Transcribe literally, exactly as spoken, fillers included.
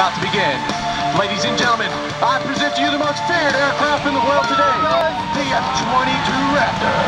about to begin. Ladies and gentlemen, I present to you the most feared aircraft in the world today, the F twenty-two Raptor.